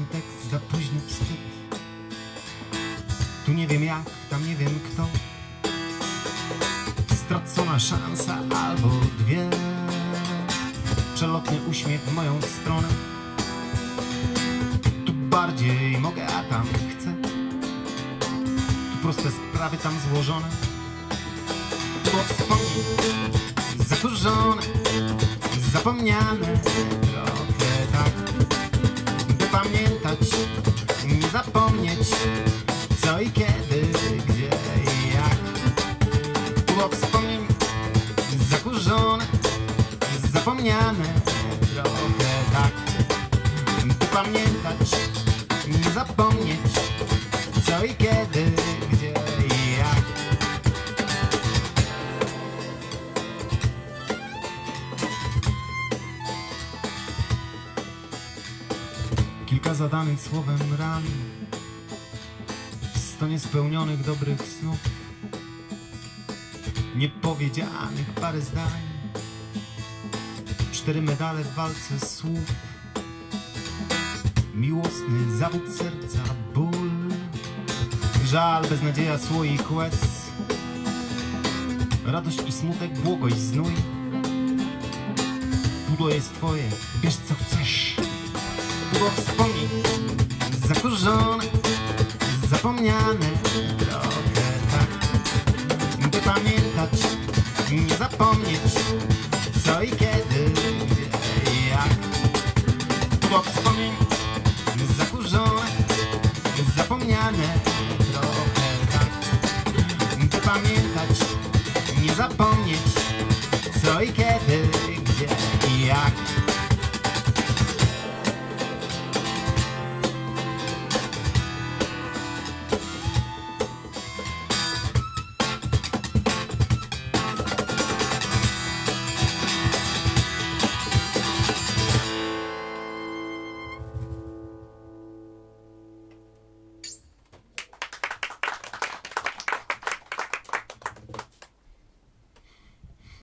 wczesny tekst, za późny wstyd. Tu nie wiem jak, tam nie wiem kto. Stracona szansa albo dwie. Przelotny uśmiech w moją stronę. Tu bardziej mogę, a tam chcę. Tu proste sprawy, tam złożone. Było wspomnień zakurzone, zapomniane trochę tak. By pamiętać, nie zapomnieć, co i kiedy, gdzie i jak. Było wspomnień zakurzone, zapomniane trochę tak. By pamiętać, nie zapomnieć, co i kiedy, gdzie i jak. Kilka zadanych słowem ran, 100 niespełnionych dobrych snów, niepowiedzianych parę zdań, 4 medale w walce słów, miłosny zawód serca, ból, żal, beznadzieja słoik łez, radość i smutek, błogość, znój. Pudło jest twoje, bierz co chcesz. Pudło wspomnień zakurzone, zapomniane trochę tak. By pamiętać, nie zapomnieć, co i kiedy, gdzie i jak. Pudło wspomnień zakurzone, zapomniane trochę tak. By pamiętać, nie zapomnieć, co i kiedy.